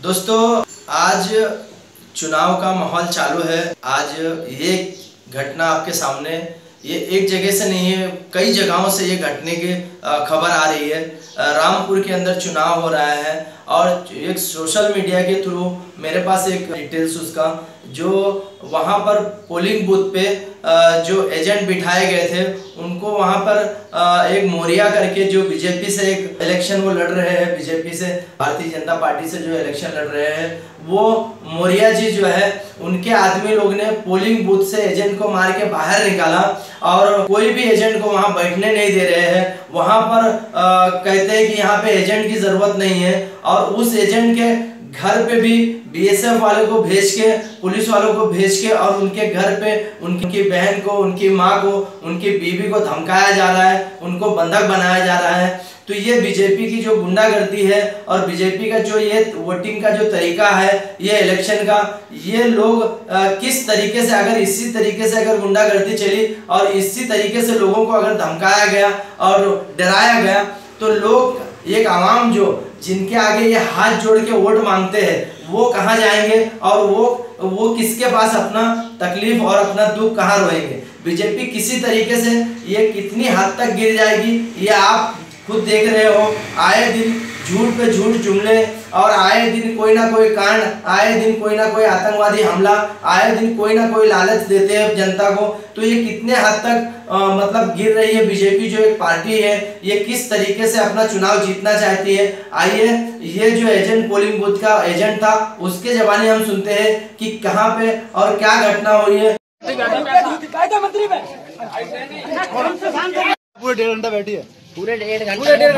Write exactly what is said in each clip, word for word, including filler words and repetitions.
दोस्तों, आज चुनाव का माहौल चालू है। आज ये घटना आपके सामने, ये एक जगह से नहीं है, कई जगहों से ये घटने की खबर आ रही है। रामपुर के अंदर चुनाव हो रहा है और एक सोशल मीडिया के थ्रू मेरे पास एक डिटेल्स उसका, जो वहाँ पर पोलिंग बूथ पे जो एजेंट बिठाए गए थे उनको वहाँ पर एक मोरिया करके जो बीजेपी से एक इलेक्शन वो लड़ रहे हैं, बीजेपी से भारतीय जनता पार्टी से जो इलेक्शन लड़ रहे हैं, वो मोरिया जी जो है उनके आदमी लोग ने पोलिंग बूथ से एजेंट को मार के बाहर निकाला और कोई भी एजेंट को वहाँ बैठने नहीं दे रहे हैं। वहाँ पर आ, कहते हैं कि यहाँ पे एजेंट की जरूरत नहीं है और उस एजेंट के घर पे भी बीएसएफ वालों को भेज के, पुलिस वालों को भेज के और उनके घर पे उनकी बहन को, उनकी माँ को, उनकी बीवी को धमकाया जा रहा है, उनको बंधक बनाया जा रहा है। तो ये बीजेपी की जो गुंडागर्दी है और बीजेपी का जो ये वोटिंग का जो तरीका है, ये इलेक्शन का, ये लोग आ, किस तरीके से, अगर इसी तरीके से अगर गुंडागर्दी चली और इसी तरीके से लोगों को अगर धमकाया गया और डराया गया, तो लोग, एक आवाम जो जिनके आगे ये हाथ जोड़ के वोट मांगते हैं, वो कहाँ जाएंगे और वो वो किसके पास अपना तकलीफ और अपना दुख कहाँ रोएंगे। बीजेपी किसी तरीके से ये कितनी हद तक गिर जाएगी, ये आप खुद देख रहे हो। आए दिन झूठ पे झूठ जुमले और आए दिन कोई ना कोई कांड, आए दिन कोई ना कोई आतंकवादी हमला, आए दिन कोई ना कोई लालच देते हैं जनता को। तो ये कितने हद तक आ, मतलब गिर रही है बीजेपी जो एक पार्टी है, ये किस तरीके से अपना चुनाव जीतना चाहती है। आइए, ये जो एजेंट, पोलिंग बूथ का एजेंट था, उसके जबानी हम सुनते हैं कि कहाँ पे और क्या घटना हुई है। पूरे डेढ़ घंटा बैठी है, पूरे डेढ़ घंटे डेढ़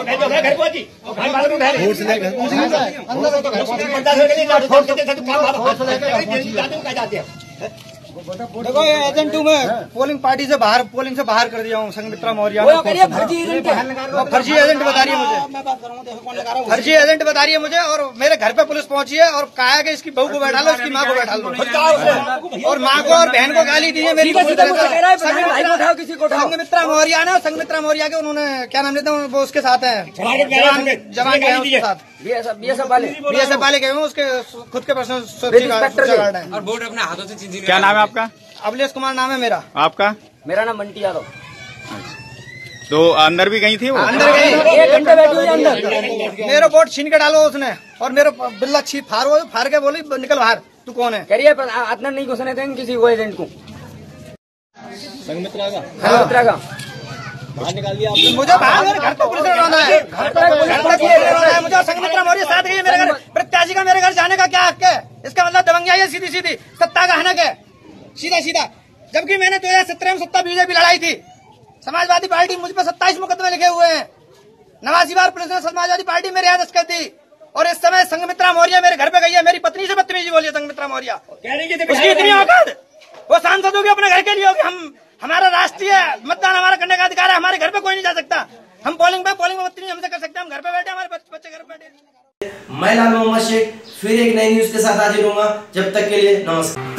घंटे देखो, ये एजेंट हूँ मैं, पोलिंग पार्टी से बाहर, पोलिंग से बाहर कर दिया हूँ। संगमित्रा मौर्य फर्जी एजेंट फर्जी एजेंट बता रही है मुझे, फर्जी एजेंट बता रही है मुझे। और मेरे घर पे पुलिस पहुंची है और कहा कि इसकी बहू को बैठा लो, इसकी माँ को बैठा लो, और माँ को और बहन को गाली दी है मेरी। संगमित्रा मौर्य ने, संगमित्रा मौर्य के उन्होंने क्या नाम लेते हैं, वो उसके साथ है, जवान गए उसके साथ, बीएसएफ वाले बीएसएफ वाले गए हुए, उसके खुद के पर्सनल सुरक्षा गार्ड है। और वोट अपने हाथों से। क्या नाम है आपका? अभिलेश कुमार नाम है मेरा। आपका? मेरा नाम बंटी यादव। तो अंदर भी गई थी वो? अंदर गई, एक घंटे बैठी हुई अंदर। मेरा वोट छीन के डालो उसने और मेरा बिल्ला छीन फार वो फार के बोली निकल बाहर, तू कौन है? करिए इतना नहीं घुसने देंगे किसी को, एजेंट को। संगमित्रा का संगमित्रा का बाहर निकाल दिया आपने। मुझे बाहर, मेरे घर पे पुलिस ने रोना है, घर पे मुझे संगमित्रा मौर्य साथ गई है मेरे घर। प्रत्याशी का मेरे घर जाने का क्या हक है? इसका मतलब दबंगियाई है, सीधी सीधी सत्ता का हनक है, सीधा सीधा। जबकि मैंने दो हजार सत्रह में सत्ता बीजेपी लड़ाई थी, समाजवादी पार्टी मुझ पर सत्ताईस मुकदमे लिखे हुए हैं, नवासी बार पुलिस ने समाजवादी पार्टी मेरे याद कर दी। और इस समय संगमित्रा मौर्य मेरे घर पे गई है, मेरी पत्नी से बदतमीजी बोली है संगमित्रा मौर्य। उसकी इतनी औकात, वो सांसद होगी अपने घर के लिए होगी। हम, हमारा राष्ट्रीय मतदान हमारा करने का अधिकार है, हमारे घर पे कोई नहीं जा सकता। हम पोलिंग पे पोलिंग में बदतमीजी हमसे कर सकते हैं, हम घर पे बैठे, हमारे बच्चे घर पे बैठे। मैं लाल मोहम्मद शेख फिर एक नई न्यूज के साथ हाजिर होऊंगा। जब तक के लिए नमस्कार।